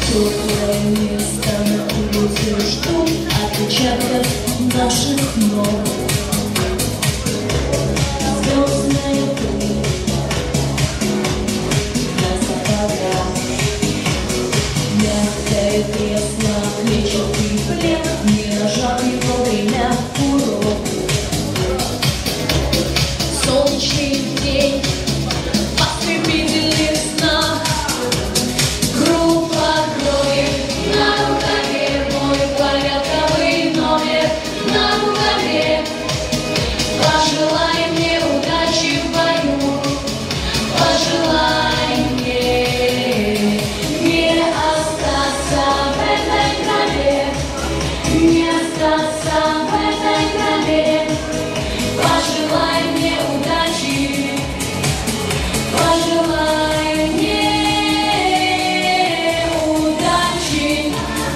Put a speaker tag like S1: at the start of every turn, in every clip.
S1: теплое место на улице ждут отпечатков наших ног. Звездная пыль на сапогах, мягкое кресло, клетчатый плед, не нажатый во время урок. Солнечный день в ослепительных снах. Группа крови на рукаве, мой порядковый номер на рукаве. Пожелай мне удачи в бою, пожелай мне не остаться в этой траве, не остаться в этой траве. Пожелай мне удачи, пожелай мне удачи.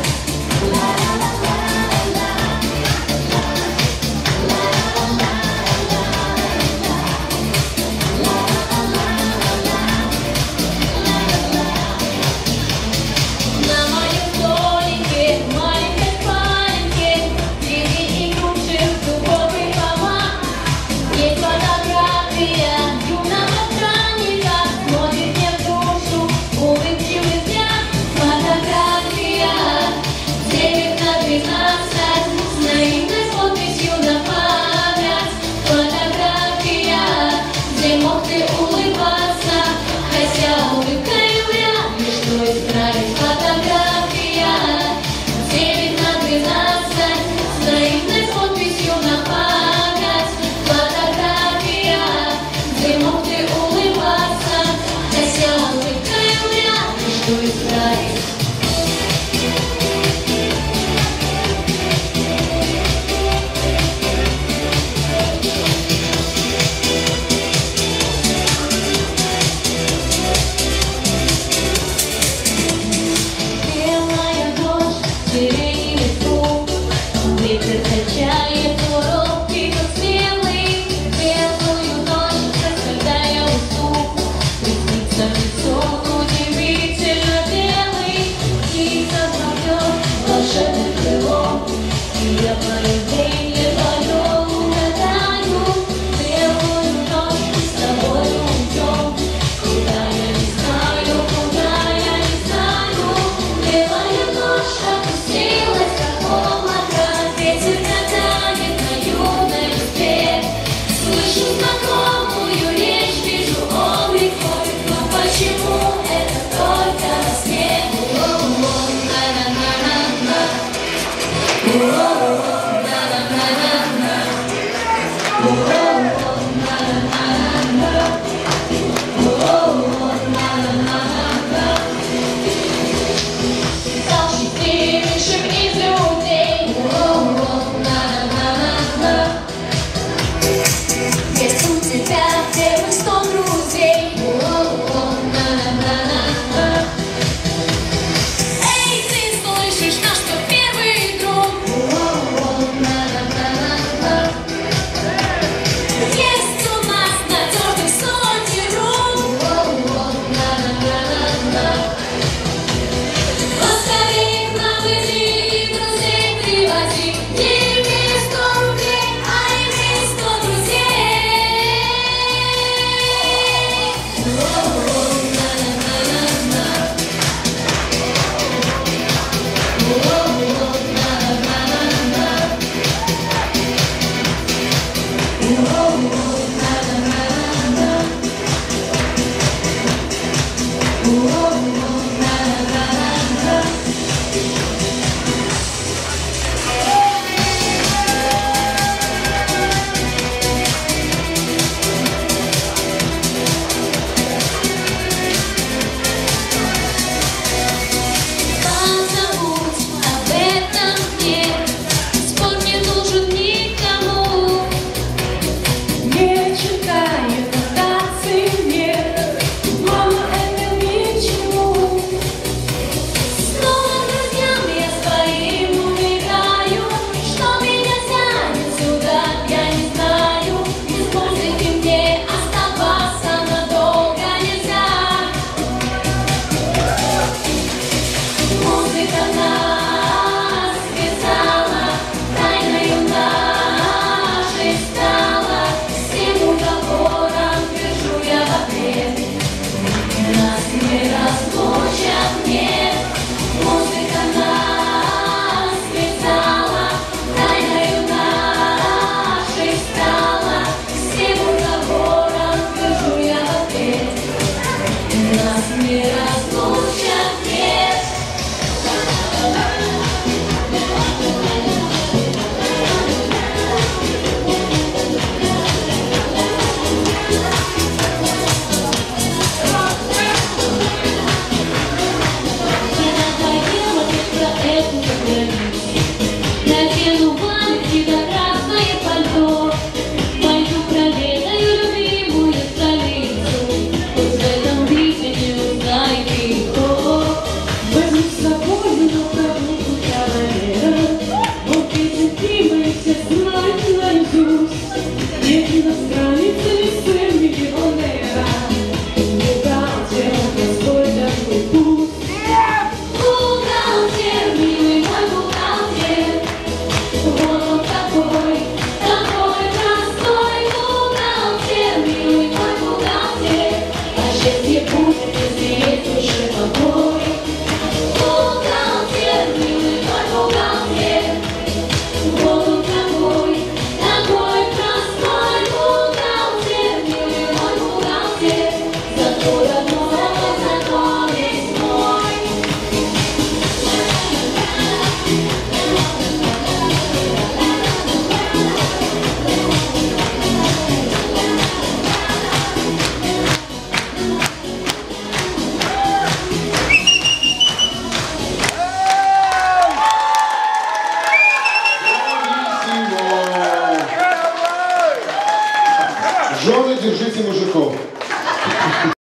S1: На моем столике, маленькой спаленке, среди игрушек дубовый помад, есть фотография юного странника, смотрит мне в душу улыбчивый взгляд. Фотография 9/12 с наивной подписью на память. Фотография, где мог ты улыбаться, хотя улыбкой вряд ли что исправить. Фотография 9/12 с наивной подписью на память. Фотография, где мог ты улыбаться, хотя улыбкой вряд ли что исправить. Белая ночь, сирени ветру, ветер качает урок, тихо смелый. Белую ночь, когда я усну, приснится лицо удивительно белый. Тихо плывет волшебное крыло, и я появление твое угадаю. Белую ночь с тобою уйдем, куда я не знаю, куда я не знаю. Белая ночь опустилась, как облако, ветер катает на юной листве. Слышу знакомую речь, вижу облик твой, но почему это только во сне? На-на-на-на-на, на-на-на-на-на, на-на-на-на-на. Стал счастливейшим из людей. На-на-на-на-на. Есть у тебя первых 100 друзей. На-на-на-на-на. Эй, ты слышишь, наш кто первый друг?
S2: Жены, держите мужиков.